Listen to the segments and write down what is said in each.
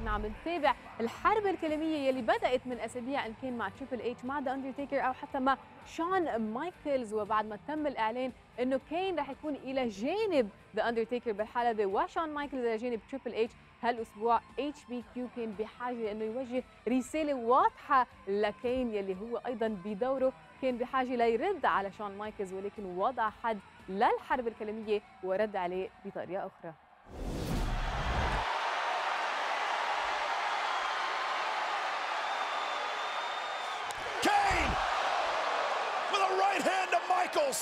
كنا عم نتابع الحرب الكلاميه يلي بدات من اسابيع ان كان مع تريبل اتش مع ذا اندرتيكر او حتى مع شون مايكلز، وبعد ما تم الاعلان انه كين رح يكون الى جانب ذا اندرتيكر بالحلبه وشون مايكلز الى جانب تريبل اتش هالاسبوع، اتش بي كيو كان بحاجه انه يوجه رساله واضحه لكين يلي هو ايضا بدوره كان بحاجه ليرد على شون مايكلز، ولكن وضع حد للحرب الكلاميه ورد عليه بطريقه اخرى. Right hand to Michaels.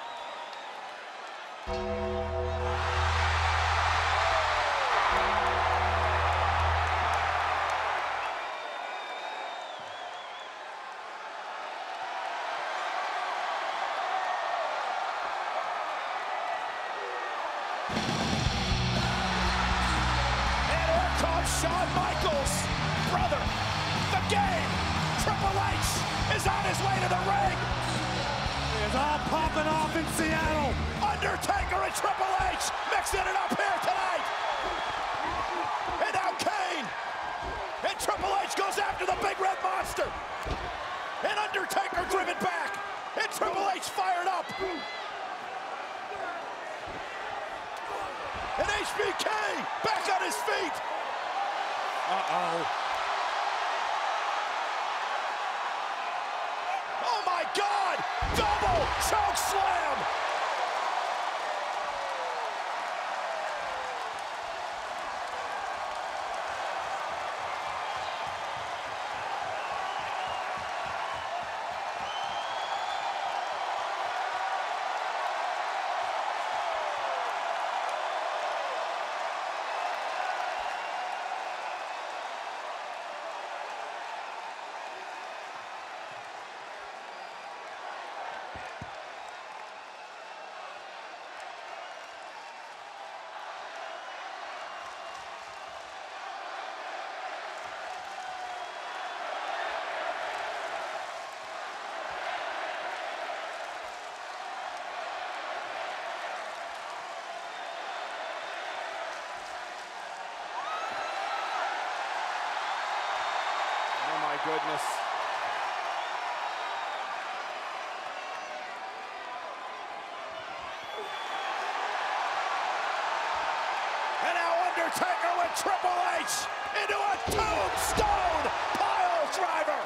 And here comes Shawn Michaels, brother, the game. Triple H is on his way to the ring. It's all popping off in Seattle. Undertaker and Triple H mixing it up here tonight. And now Kane. And Triple H goes after the big red monster. And Undertaker driven back. And Triple H fired up. And HBK back on his feet. Uh-oh. Oh my God! Double choke slam! Oh my goodness. And now Undertaker with Triple H into a tombstone pile driver.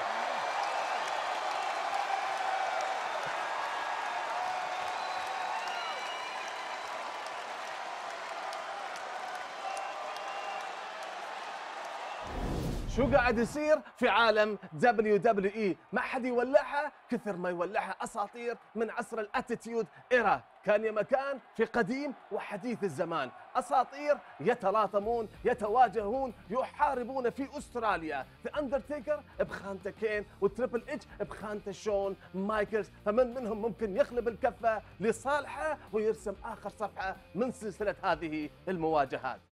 شو قاعد يصير في عالم WWE؟ ما حد يولعها كثر ما يولعها اساطير من عصر الاتيتيود ايرا، كان يا مكان في قديم وحديث الزمان، اساطير يتلاطمون يتواجهون يحاربون في استراليا، ذا اندرتيكر بخانته كين وتريبل اتش بخانته شون مايكلز، فمن منهم ممكن يخلب الكفه لصالحه ويرسم اخر صفحه من سلسله هذه المواجهات.